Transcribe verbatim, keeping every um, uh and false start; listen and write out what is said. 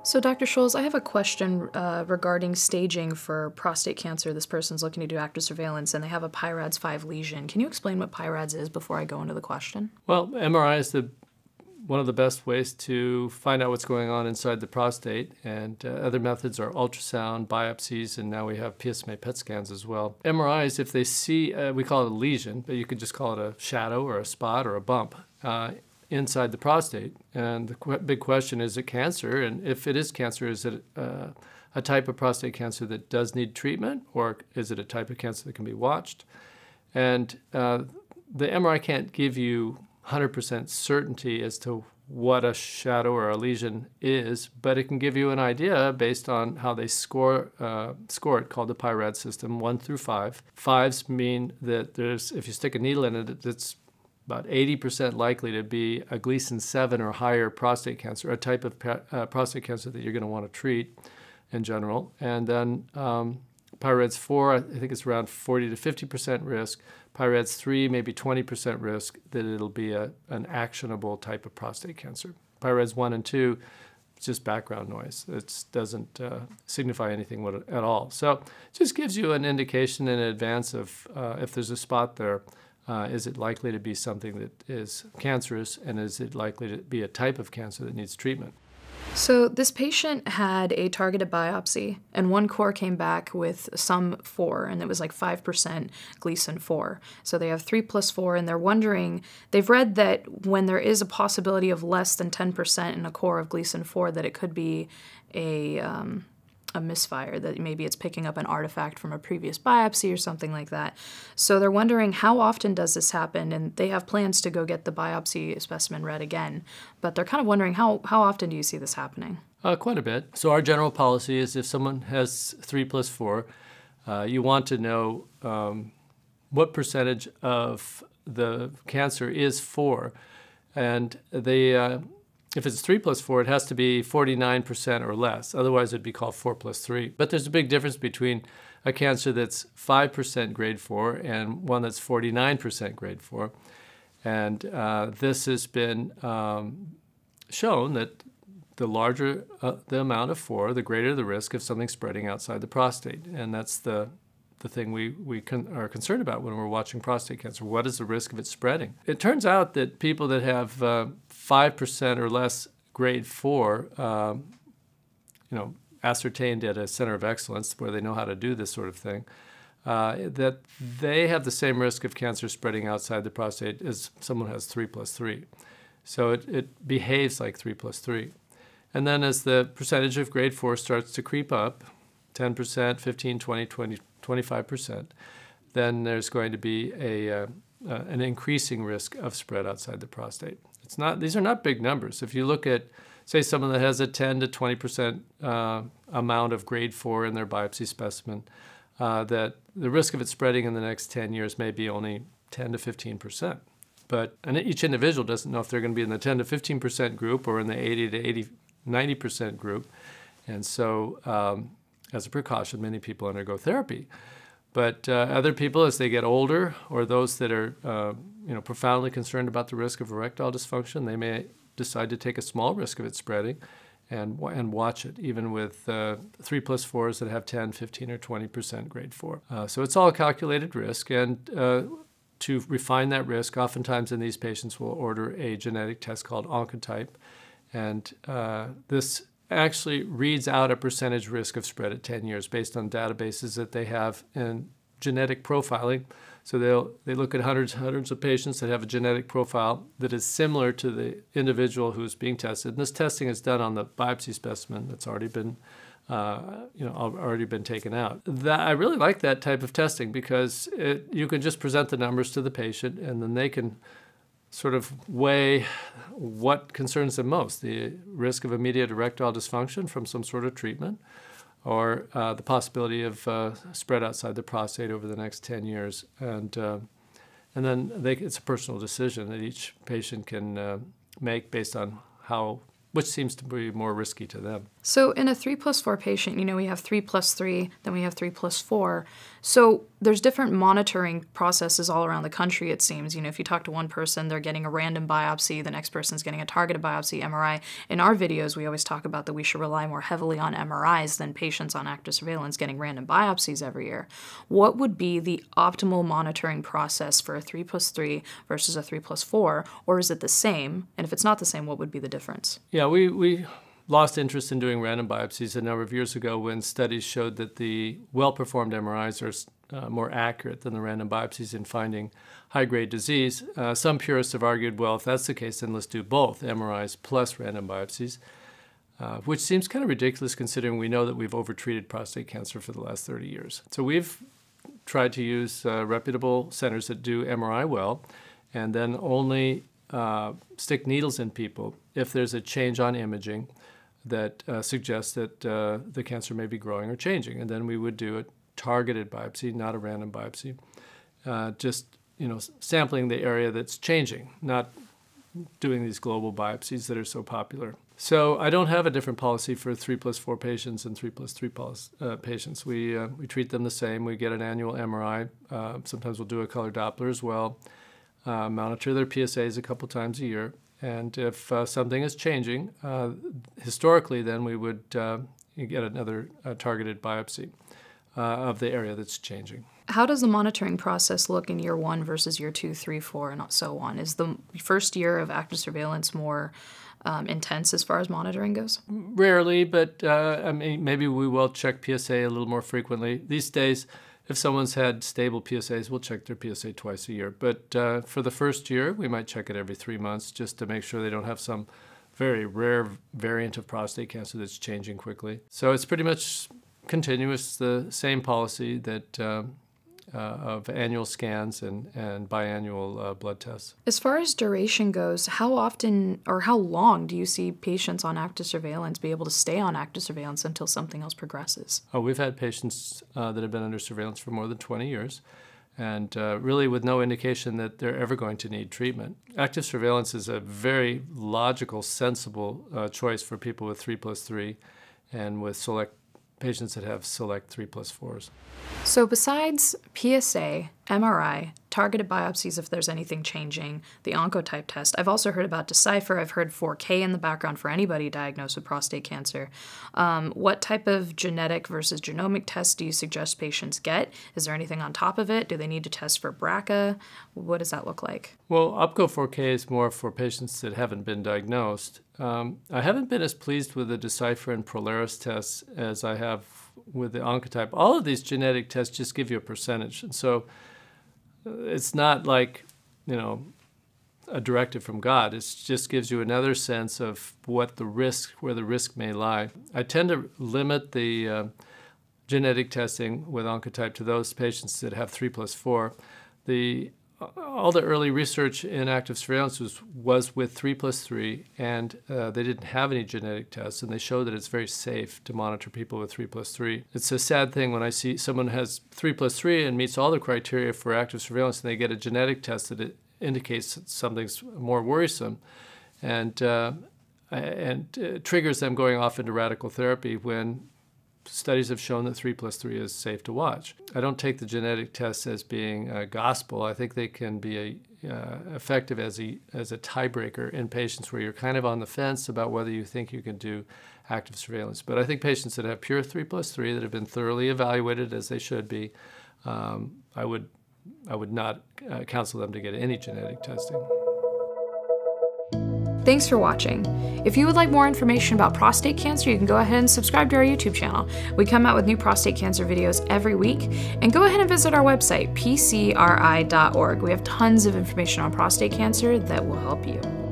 So, Doctor Scholz, I have a question uh, regarding staging for prostate cancer. This person's looking to do active surveillance, and they have a P I RADS five lesion. Can you explain what P I RADS is before I go into the question? Well, M R I is the, one of the best ways to find out what's going on inside the prostate, and uh, other methods are ultrasound, biopsies, and now we have P S M A P E T scans as well. M R Is, if they see, uh, we call it a lesion, but you could just call it a shadow or a spot or a bump uh, inside the prostate. And the qu big question, is it cancer? And if it is cancer, is it uh, a type of prostate cancer that does need treatment, or is it a type of cancer that can be watched? And uh, the M R I can't give you one hundred percent certainty as to what a shadow or a lesion is, but it can give you an idea based on how they score uh, score it, called the P I RADS system, one through five. Fives mean that there's, if you stick a needle in it, it's about eighty percent likely to be a Gleason seven or higher prostate cancer, a type of uh, prostate cancer that you're going to want to treat in general. And then um, P I RADS four, I think it's around forty to fifty percent risk. P I RADS three, maybe twenty percent risk that it'll be a, an actionable type of prostate cancer. P I RADS one and two, it's just background noise. It doesn't uh, signify anything at all. So it just gives you an indication in advance of uh, if there's a spot there. Uh, is it likely to be something that is cancerous, and is it likely to be a type of cancer that needs treatment? So this patient had a targeted biopsy, and one core came back with some four, and it was like five percent Gleason four. So they have three plus four, and they're wondering, they've read that when there is a possibility of less than ten percent in a core of Gleason four, that it could be a... Um, a misfire, that maybe it's picking up an artifact from a previous biopsy or something like that. So they're wondering, how often does this happen? And they have plans to go get the biopsy specimen read again, but they're kind of wondering, how, how often do you see this happening? Uh, quite a bit. So our general policy is if someone has three plus four, uh, you want to know um, what percentage of the cancer is four. And they, uh, if it's three plus four, it has to be forty-nine percent or less. Otherwise, it'd be called four plus three. But there's a big difference between a cancer that's five percent grade four and one that's forty-nine percent grade four. And uh, this has been um, shown that the larger uh, the amount of four, the greater the risk of something spreading outside the prostate. And that's the the thing we, we con are concerned about when we're watching prostate cancer. What is the risk of it spreading? It turns out that people that have uh, five percent or less grade four, um, you know, ascertained at a center of excellence where they know how to do this sort of thing, uh, that they have the same risk of cancer spreading outside the prostate as someone who has three plus three. So it, it behaves like three plus three. And then as the percentage of grade four starts to creep up, ten percent, fifteen, twenty, twenty, twenty-five percent, then there's going to be a, uh, uh, an increasing risk of spread outside the prostate. It's not, these are not big numbers. If you look at, say, someone that has a ten to twenty percent uh, amount of grade four in their biopsy specimen, uh, that the risk of it spreading in the next ten years may be only ten to fifteen percent. But and each individual doesn't know if they're going to be in the ten to fifteen percent group or in the eighty to eighty, ninety percent group. And so, um, as a precaution, many people undergo therapy. But uh, other people, as they get older, or those that are uh, you know, profoundly concerned about the risk of erectile dysfunction, they may decide to take a small risk of it spreading and, and watch it, even with uh, three plus fours that have ten, fifteen, or twenty percent grade four. Uh, so it's all calculated risk, and uh, to refine that risk, oftentimes in these patients we'll order a genetic test called Oncotype, and uh, this actually reads out a percentage risk of spread at ten years based on databases that they have in genetic profiling. So they'll they look at hundreds hundreds of patients that have a genetic profile that is similar to the individual who's being tested. And this testing is done on the biopsy specimen that's already been uh, you know already been taken out. That, I really like that type of testing because it, you can just present the numbers to the patient, and then they can sort of weigh what concerns them most, the risk of immediate erectile dysfunction from some sort of treatment, or uh, the possibility of uh, spread outside the prostate over the next ten years. And, uh, and then they, it's a personal decision that each patient can uh, make based on how, which seems to be more risky to them. So in a three plus four patient, you know, we have three plus three, then we have three plus four. So there's different monitoring processes all around the country, it seems. You know, if you talk to one person, they're getting a random biopsy, the next person's getting a targeted biopsy, M R I. In our videos, we always talk about that we should rely more heavily on M R Is than patients on active surveillance getting random biopsies every year. What would be the optimal monitoring process for a three plus three versus a three plus four, or is it the same? And if it's not the same, what would be the difference? Yeah, we... we... lost interest in doing random biopsies a number of years ago when studies showed that the well-performed M R Is are uh, more accurate than the random biopsies in finding high-grade disease. Uh, some purists have argued, well, if that's the case, then let's do both, M R Is plus random biopsies, uh, which seems kind of ridiculous considering we know that we've overtreated prostate cancer for the last thirty years. So we've tried to use uh, reputable centers that do M R I well, and then only uh, stick needles in people if there's a change on imaging that uh, suggests that uh, the cancer may be growing or changing. And then we would do a targeted biopsy, not a random biopsy, uh, just you know, sampling the area that's changing, not doing these global biopsies that are so popular. So I don't have a different policy for three plus four patients and three plus three uh, patients. We, uh, we treat them the same. We get an annual M R I. Uh, sometimes we'll do a color Doppler as well, uh, monitor their P S As a couple times a year. And if uh, something is changing, uh, historically, then we would uh, get another uh, targeted biopsy uh, of the area that's changing. How does the monitoring process look in year one versus year two, three, four, and so on? Is the first year of active surveillance more um, intense as far as monitoring goes? Rarely, but uh, I mean, maybe we will check P S A a little more frequently. These days, if someone's had stable P S As, we'll check their P S A twice a year. But uh, for the first year, we might check it every three months just to make sure they don't have some very rare variant of prostate cancer that's changing quickly. So it's pretty much continuous, the same policy that uh, uh, of annual scans and, and biannual uh, blood tests. As far as duration goes, how often or how long do you see patients on active surveillance be able to stay on active surveillance until something else progresses? Oh, we've had patients uh, that have been under surveillance for more than twenty years, and uh, really with no indication that they're ever going to need treatment. Active surveillance is a very logical, sensible uh, choice for people with three plus three and with select patients that have select three plus fours. So besides P S A, M R I, targeted biopsies if there's anything changing, the Oncotype test, I've also heard about Decipher. I've heard four K in the background for anybody diagnosed with prostate cancer. Um, what type of genetic versus genomic test do you suggest patients get? Is there anything on top of it? Do they need to test for B R C A? What does that look like? Well, OPCO four K is more for patients that haven't been diagnosed. Um, I haven't been as pleased with the Decipher and Prolaris tests as I have with the Oncotype. All of these genetic tests just give you a percentage. And so it's not like, you know, a directive from God. It just gives you another sense of what the risk, where the risk may lie. I tend to limit the uh, genetic testing with Oncotype to those patients that have three plus four. The all the early research in active surveillance was, was with three plus three, and uh, they didn't have any genetic tests, and they show that it's very safe to monitor people with three plus three. It's a sad thing when I see someone has three plus three and meets all the criteria for active surveillance, and they get a genetic test that it indicates that something's more worrisome, and, uh, and uh, triggers them going off into radical therapy when studies have shown that three plus three is safe to watch. I don't take the genetic tests as being uh, gospel. I think they can be a, uh, effective as a, as a tiebreaker in patients where you're kind of on the fence about whether you think you can do active surveillance. But I think patients that have pure three plus three that have been thoroughly evaluated as they should be, um, I would, I would not uh, counsel them to get any genetic testing. Thanks for watching. If you would like more information about prostate cancer, you can go ahead and subscribe to our YouTube channel. We come out with new prostate cancer videos every week. And go ahead and visit our website, P C R I dot org. We have tons of information on prostate cancer that will help you.